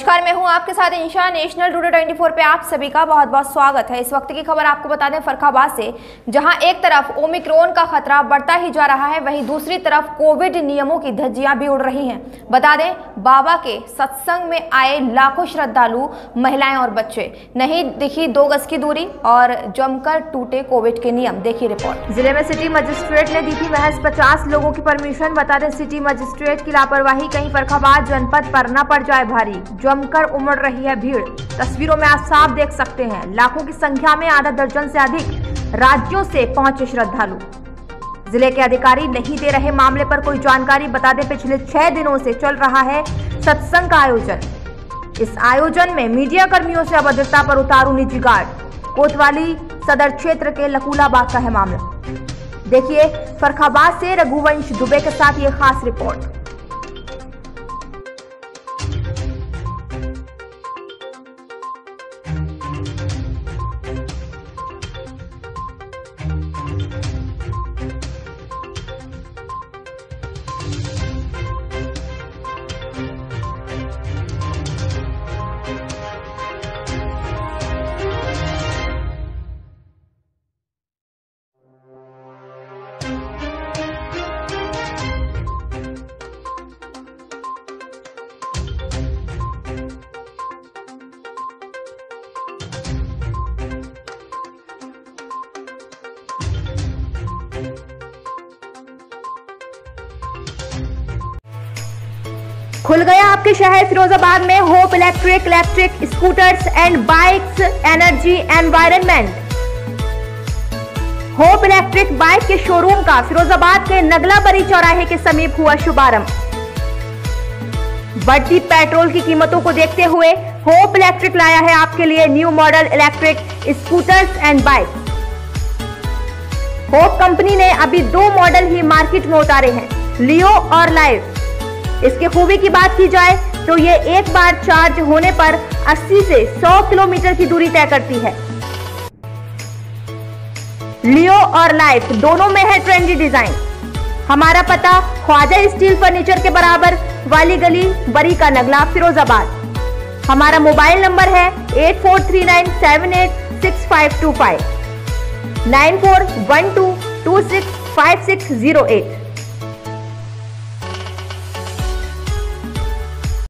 नमस्कार, मैं हूं आपके साथ इंशा। नेशनल टुडे 24 पे आप सभी का बहुत बहुत स्वागत है। इस वक्त की खबर आपको बता दें फर्रुखाबाद से, जहां एक तरफ ओमिक्रॉन का खतरा बढ़ता ही जा रहा है, वहीं दूसरी तरफ कोविड नियमों की धज्जियां भी उड़ रही हैं। बता दें, बाबा के सत्संग में आए लाखों श्रद्धालु, महिलाएं और बच्चे। नहीं दिखी 2 गज की दूरी और जमकर टूटे कोविड के नियम। देखिए रिपोर्ट। जिले में सिटी मजिस्ट्रेट ने दी थी महज 50 लोगों की परमिशन। बता दें, सिटी मजिस्ट्रेट की लापरवाही कहीं फर्रुखाबाद जनपद पर न पड़ जाए भारी। जमकर उमड़ रही है भीड़। तस्वीरों में आप साफ देख सकते हैं, लाखों की संख्या में आधा दर्जन से अधिक राज्यों से पहुंचे श्रद्धालु। जिले के अधिकारी नहीं दे रहे मामले पर कोई जानकारी। बता दें, पिछले 6 दिनों से चल रहा है सत्संग का आयोजन। इस आयोजन में मीडिया कर्मियों से अभद्रता पर उतारू निजी गार्ड। कोतवाली सदर क्षेत्र के लकूलाबाग का है मामला। देखिए फर्रुखाबाद से रघुवंश दुबे के साथ ये खास रिपोर्ट। खुल गया आपके शहर फिरोजाबाद में Hope electric scooters and bikes energy environment. Hope electric bike के शोरूम का फिरोजाबाद के नगला बरी चौराहे के समीप हुआ शुभारंभ। बढ़ती पेट्रोल की कीमतों को देखते हुए होप इलेक्ट्रिक लाया है आपके लिए new model electric scooters and bikes. Hope company ने अभी 2 मॉडल ही मार्केट में उतारे हैं, लियो और लाइव। इसकी खूबी की बात की जाए तो ये एक बार चार्ज होने पर 80 से 100 किलोमीटर की दूरी तय करती है। लियो और लाइफ दोनों में है ट्रेंडी डिजाइन। हमारा पता ख्वाजा स्टील फर्नीचर के बराबर वाली गली, बरी का नगला, फिरोजाबाद। हमारा मोबाइल नंबर है 8439786525 9412265608।